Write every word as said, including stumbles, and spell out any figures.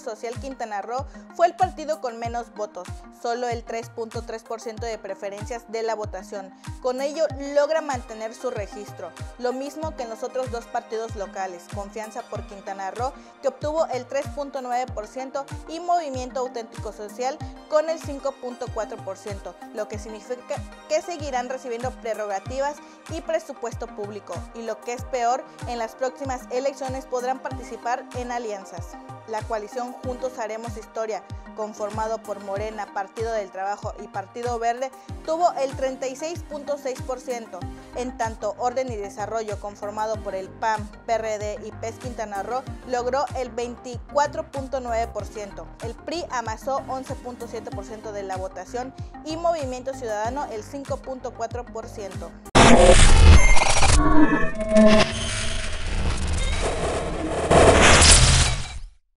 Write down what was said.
Social Quintana Roo fue el partido con menos votos, solo el tres punto tres por ciento de preferencias de la votación. Con ello logra mantener su registro, lo mismo que en los otros dos partidos locales, Confianza por Quintana Roo, que obtuvo el tres punto nueve por ciento, y Movimiento Auténtico Social con el cinco punto cuatro por ciento, lo que significa que seguirán recibiendo prerrogativas y presupuesto público, y lo que es peor, en las próximas elecciones podrán participar en alianzas. La coalición Juntos Haremos Historia, conformado por Morena, Partido del Trabajo y Partido Verde, tuvo el treinta y seis punto seis por ciento. En tanto, Orden y Desarrollo, conformado por el P A M, P R D y P E S Quintana Roo, logró el veinticuatro punto nueve por ciento. El P R I amasó once punto siete por ciento de la votación y Movimiento Ciudadano el cinco punto cuatro por ciento.